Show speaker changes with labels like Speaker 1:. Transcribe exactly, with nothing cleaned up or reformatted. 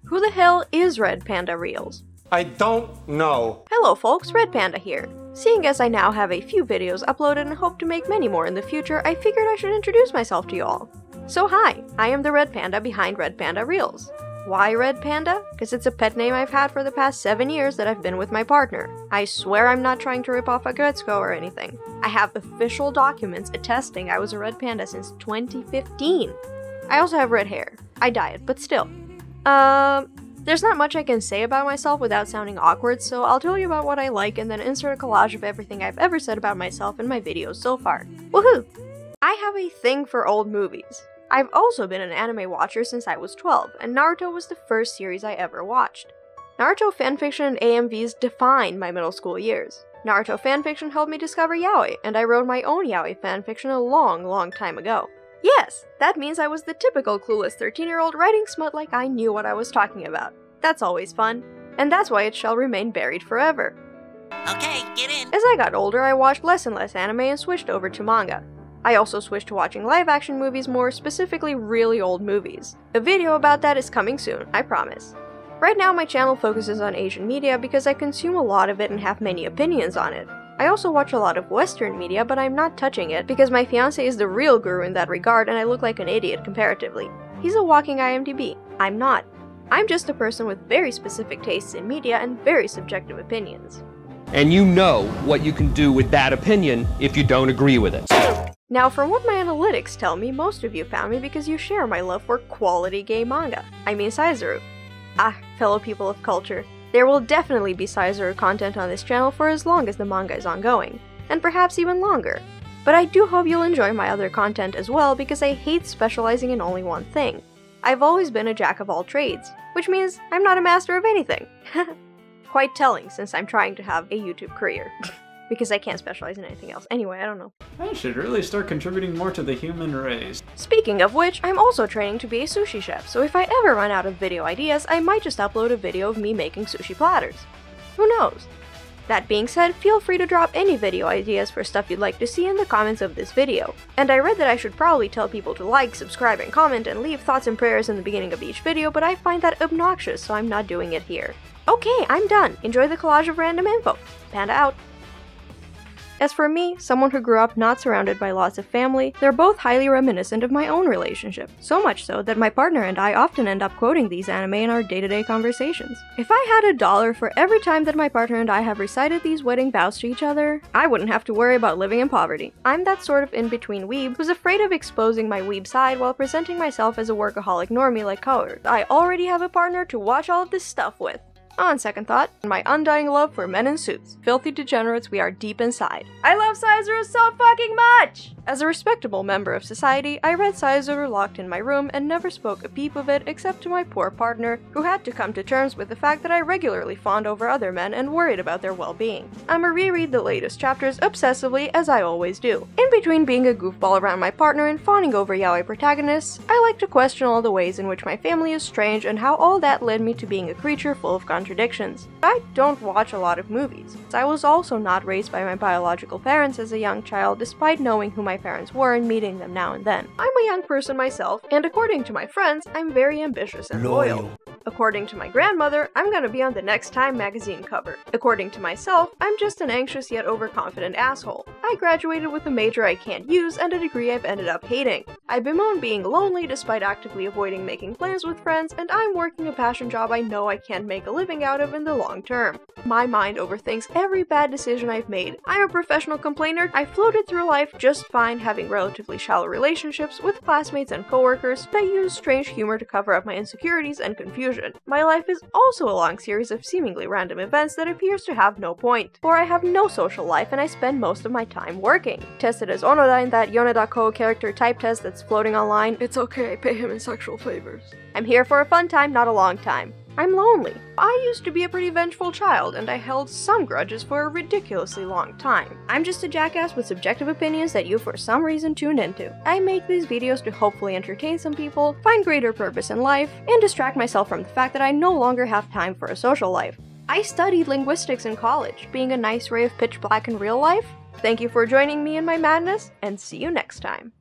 Speaker 1: Who the hell is Red Panda Reels?
Speaker 2: I don't know.
Speaker 1: Hello folks, Red Panda here. Seeing as I now have a few videos uploaded and hope to make many more in the future, I figured I should introduce myself to you all. So hi, I am the Red Panda behind Red Panda Reels. Why Red Panda? Because it's a pet name I've had for the past seven years that I've been with my partner. I swear I'm not trying to rip off a Götzko or anything. I have official documents attesting I was a Red Panda since twenty fifteen. I also have red hair. I dye it, but still. Um, there's not much I can say about myself without sounding awkward, so I'll tell you about what I like and then insert a collage of everything I've ever said about myself in my videos so far. Woohoo! I have a thing for old movies. I've also been an anime watcher since I was twelve, and Naruto was the first series I ever watched. Naruto fanfiction and A M Vs defined my middle school years. Naruto fanfiction helped me discover yaoi, and I wrote my own yaoi fanfiction a long, long time ago. Yes, that means I was the typical clueless thirteen-year-old writing smut like I knew what I was talking about. That's always fun, and that's why it shall remain buried forever.
Speaker 3: Okay, get in!
Speaker 1: As I got older, I watched less and less anime and switched over to manga. I also switched to watching live-action movies, more specifically really old movies. A video about that is coming soon, I promise. Right now my channel focuses on Asian media because I consume a lot of it and have many opinions on it. I also watch a lot of Western media, but I'm not touching it because my fiancé is the real guru in that regard and I look like an idiot comparatively. He's a walking I M D B. I'm not. I'm just a person with very specific tastes in media and very subjective opinions.
Speaker 4: And you know what you can do with that opinion if you don't agree with it.
Speaker 1: Now, from what my analytics tell me, most of you found me because you share my love for quality gay manga. I mean Saizuru. Ah, fellow people of culture. There will definitely be Saizuru content on this channel for as long as the manga is ongoing, and perhaps even longer. But I do hope you'll enjoy my other content as well because I hate specializing in only one thing. I've always been a jack of all trades, which means I'm not a master of anything. Quite telling since I'm trying to have a YouTube career. Because I can't specialize in anything else. Anyway, I don't know.
Speaker 5: I should really start contributing more to the human race.
Speaker 1: Speaking of which, I'm also training to be a sushi chef, so if I ever run out of video ideas, I might just upload a video of me making sushi platters. Who knows? That being said, feel free to drop any video ideas for stuff you'd like to see in the comments of this video. And I read that I should probably tell people to like, subscribe, and comment, and leave thoughts and prayers in the beginning of each video, but I find that obnoxious, so I'm not doing it here. Okay, I'm done. Enjoy the collage of random info. Panda out. As for me, someone who grew up not surrounded by lots of family, they're both highly reminiscent of my own relationship. So much so that my partner and I often end up quoting these anime in our day-to-day conversations. If I had a dollar for every time that my partner and I have recited these wedding vows to each other, I wouldn't have to worry about living in poverty. I'm that sort of in-between weeb who's afraid of exposing my weeb side while presenting myself as a workaholic normie like Kaoru. I already have a partner to watch all of this stuff with. On second thought, my undying love for men in suits. Filthy degenerates we are deep inside. I love Saizuru so fucking much! As a respectable member of society, I read Saizuru locked in my room and never spoke a peep of it except to my poor partner, who had to come to terms with the fact that I regularly fawned over other men and worried about their well-being. I'ma reread the latest chapters obsessively, as I always do. In between being a goofball around my partner and fawning over yaoi protagonists, I like to question all the ways in which my family is strange and how all that led me to being a creature full of contradictions. I don't watch a lot of movies. I was also not raised by my biological parents as a young child, despite knowing who my parents were and meeting them now and then. I'm a young person myself, and according to my friends, I'm very ambitious and loyal. loyal. According to my grandmother, I'm gonna be on the next Time magazine cover. According to myself, I'm just an anxious yet overconfident asshole. I graduated with a major I can't use and a degree I've ended up hating. I bemoan being lonely despite actively avoiding making plans with friends, and I'm working a passion job I know I can't make a living out of in the long term. My mind overthinks every bad decision I've made. I'm a professional complainer. I floated through life just fine, having relatively shallow relationships with classmates and coworkers, but I use strange humor to cover up my insecurities and confusion. My life is also a long series of seemingly random events that appears to have no point, for I have no social life and I spend most of my time working. Tested as Onoda in that Yoneda Ko character type test that's floating online. It's okay, I pay him in sexual favors. I'm here for a fun time, not a long time. I'm lonely. I used to be a pretty vengeful child, and I held some grudges for a ridiculously long time. I'm just a jackass with subjective opinions that you for some reason tuned into. I make these videos to hopefully entertain some people, find greater purpose in life, and distract myself from the fact that I no longer have time for a social life. I studied linguistics in college, being a nice ray of pitch black in real life. Thank you for joining me in my madness, and see you next time.